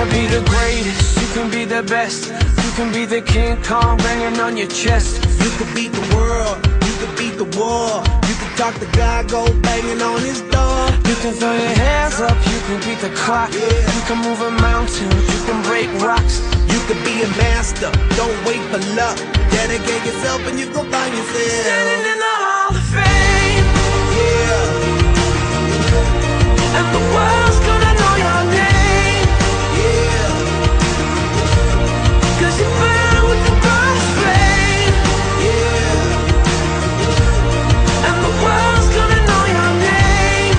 can be the greatest, you can be the best. You can be the King Kong banging on your chest. You can beat the world, you can beat the war. You can talk to God, go banging on his door. You can throw your hands up, you can beat the clock. You can move a mountain, you can break rocks. You can be a master, don't wait for luck. Dedicate yourself and you gon' find yourself Standing in the Hall of Fame. Yeah. And the world's gonna know your name. Yeah. 'Cause you burn with the brightest flame. Yeah. And the world's gonna know your name.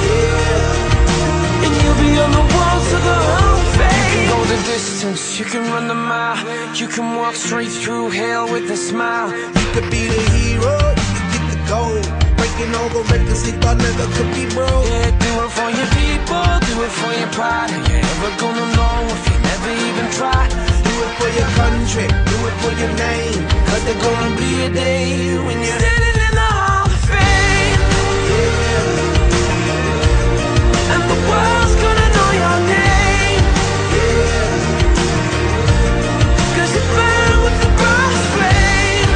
Yeah. And you'll be on the walls of the Hall of Fame. You can go the distance, you can run the mile. You can walk straight through hell with a smile. You could be the hero, you could get the gold. Breaking all the records they thought never could be broke. Yeah, do it for your people, do it for your pride. Are you ever gonna know if you never even try? Do it for your country, do it for your name. 'Cause there's gonna be a day when you're Standing in the Hall of Fame. And the world's gonna know your name. 'Cause you burn with the brightest flame.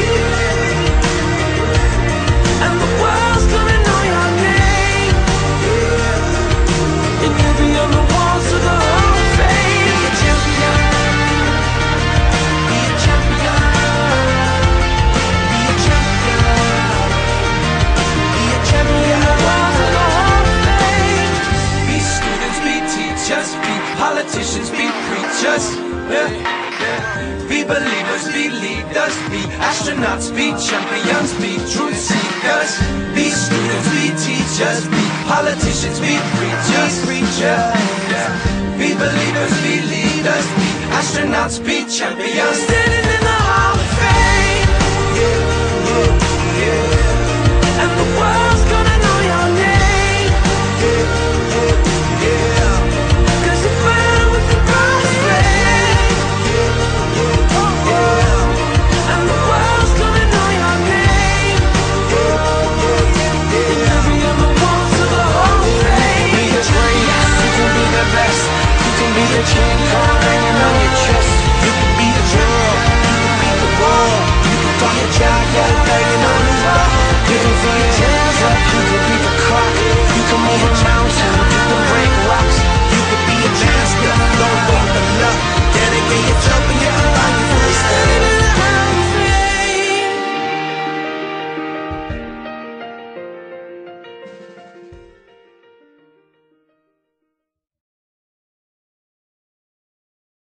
And the world's gonna know your name. And you'll be on the walls of the Hall of Fame. Be a champion. Be a champion. Be a champion. Be a champion. The walls of the Hall of Fame. Be students, be teachers, be politicians, be preachers. Yeah. Be believers, be leaders, be astronauts, be champions, be truth seekers. Be students, be teachers, be politicians, be preachers. Yeah. Be believers, be leaders, be astronauts, be champions.